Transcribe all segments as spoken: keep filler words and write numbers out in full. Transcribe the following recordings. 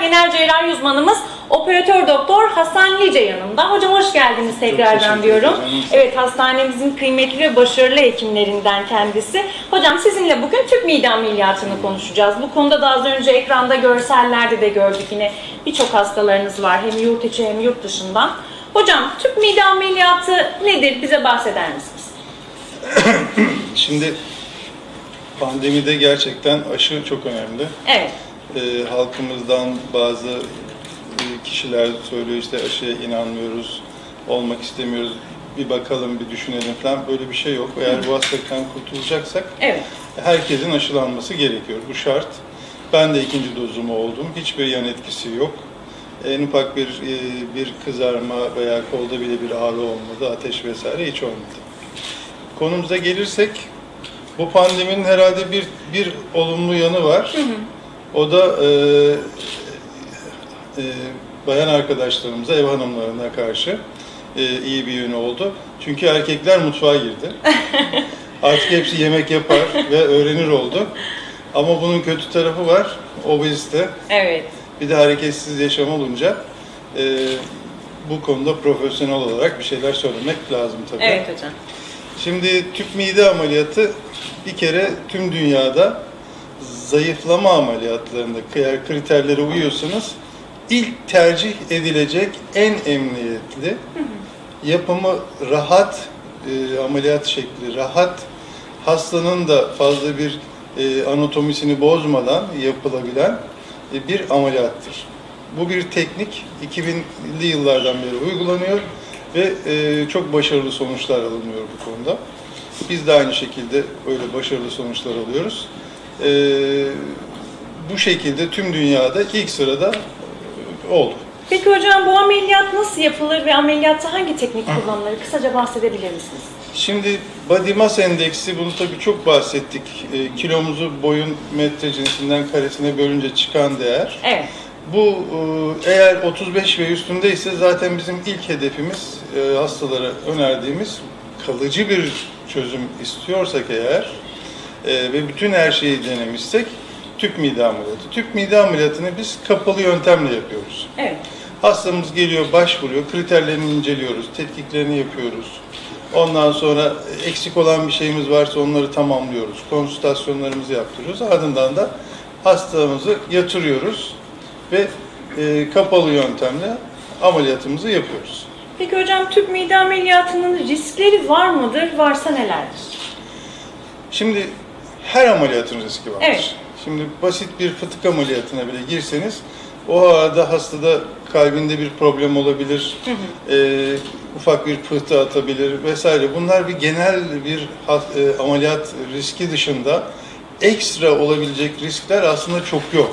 genel cerrahi uzmanımız operatör doktor Hasan Lice yanımda. Hocam hoş geldiniz tekrardan diyorum. Ederim. Evet, hastanemizin kıymetli ve başarılı hekimlerinden kendisi. Hocam sizinle bugün tüp mide ameliyatını konuşacağız. Bu konuda da az önce ekranda görsellerde de gördük, yine birçok hastalarınız var hem yurt içi hem yurt dışından. Hocam tüp mide ameliyatı nedir? Bize bahseder misiniz? Şimdi pandemide gerçekten aşı çok önemli. Evet. Ee, halkımızdan bazı e, kişiler söylüyor işte aşıya inanmıyoruz, olmak istemiyoruz, bir bakalım, bir düşünelim falan. Böyle bir şey yok. Eğer bu hastalıktan kurtulacaksak Evet. herkesin aşılanması gerekiyor. Bu şart. Ben de ikinci dozumu oldum. Hiçbir yan etkisi yok. En ufak bir e, bir kızarma veya kolda bile bir ağrı olmadı, ateş vesaire hiç olmadı. Konumuza gelirsek, bu pandeminin herhalde bir bir olumlu yanı var. Hı hı. O da e, e, bayan arkadaşlarımıza, ev hanımlarına karşı e, iyi bir yönü oldu. Çünkü erkekler mutfağa girdi. Artık hepsi yemek yapar ve öğrenir oldu. Ama bunun kötü tarafı var, obezite. Evet. Bir de hareketsiz yaşam olunca e, bu konuda profesyonel olarak bir şeyler söylemek lazım tabii. Evet hocam. Şimdi tüp mide ameliyatı bir kere tüm dünyada zayıflama ameliyatlarında eğer kriterlere uyuyorsanız ilk tercih edilecek en emniyetli, yapımı rahat, e, ameliyat şekli rahat, hastanın da fazla bir e, anatomisini bozmadan yapılabilen e, bir ameliyattır. Bu bir teknik, iki binli yıllardan beri uygulanıyor ve e, çok başarılı sonuçlar alınıyor bu konuda. Biz de aynı şekilde öyle başarılı sonuçlar alıyoruz. E, bu şekilde tüm dünyada ilk sırada e, oldu. Peki hocam, bu ameliyat nasıl yapılır ve ameliyatta hangi teknik kullanılır? Kısaca bahsedebilir misiniz? Şimdi body mass endeksi, bunu tabii çok bahsettik. E, kilomuzu boyun metre cinsinden karesine bölünce çıkan değer. Evet. Bu e, eğer otuz beş ve üstündeyse zaten bizim ilk hedefimiz e, hastalara önerdiğimiz kalıcı bir çözüm istiyorsak eğer e, ve bütün her şeyi denemişsek tüp mide ameliyatı. Tüp mide ameliyatını biz kapalı yöntemle yapıyoruz. Evet. Hastamız geliyor, başvuruyor, kriterlerini inceliyoruz, tetkiklerini yapıyoruz. Ondan sonra eksik olan bir şeyimiz varsa onları tamamlıyoruz, konsültasyonlarımızı yaptırıyoruz. Ardından da hastamızı yatırıyoruz ve e, kapalı yöntemle ameliyatımızı yapıyoruz. Peki hocam, tüp mide ameliyatının riskleri var mıdır? Varsa nelerdir? Şimdi her ameliyatın riski vardır. Evet. Şimdi basit bir fıtık ameliyatına bile girseniz o arada hastada kalbinde bir problem olabilir, hı hı. E, ufak bir pıhtı atabilir vesaire. Bunlar bir genel bir e, ameliyat riski dışında ekstra olabilecek riskler aslında çok yok.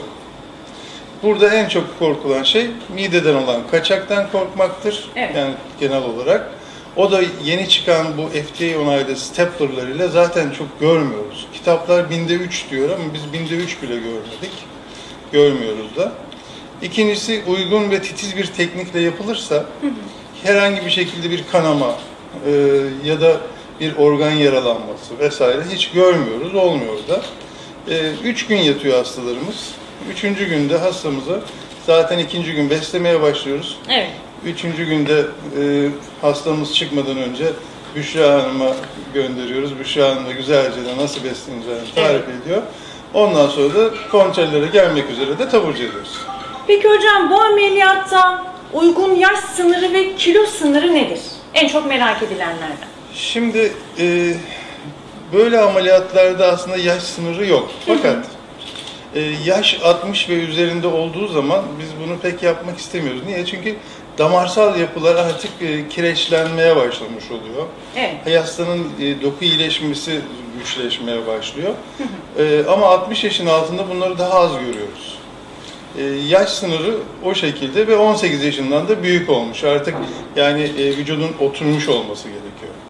Burada en çok korkulan şey mideden olan kaçaktan korkmaktır. Evet. Yani genel olarak. O da yeni çıkan bu F D A onaylı staplerlarıyla zaten çok görmüyoruz. Kitaplar binde üç diyor ama biz binde üç bile görmedik. Görmüyoruz da. İkincisi, uygun ve titiz bir teknikle yapılırsa hı hı. herhangi bir şekilde bir kanama e, ya da bir organ yaralanması vesaire hiç görmüyoruz, olmuyor da. E, üç gün yatıyor hastalarımız. Üçüncü günde hastamızı zaten ikinci gün beslemeye başlıyoruz. Evet. Üçüncü günde e, hastamız çıkmadan önce Büşra Hanım'a gönderiyoruz. Büşra Hanım da güzelce de nasıl besleneceğini tarif evet. ediyor. Ondan sonra da kontrollere gelmek üzere de taburcu ediyoruz. Peki hocam, bu ameliyatta uygun yaş sınırı ve kilo sınırı nedir? En çok merak edilenlerden. Şimdi e, böyle ameliyatlarda aslında yaş sınırı yok. Fakat hı hı. e, yaş altmış ve üzerinde olduğu zaman biz bunu pek yapmak istemiyoruz. Niye? Çünkü damarsal yapılar artık e, kireçlenmeye başlamış oluyor. Evet. Hastanın e, doku iyileşmesi güçleşmeye başlıyor. Hı hı. E, ama altmış yaşın altında bunları daha az görüyoruz. E, yaş sınırı o şekilde ve on sekiz yaşından da büyük olmuş. Artık yani e, vücudun oturmuş olması gerekiyor.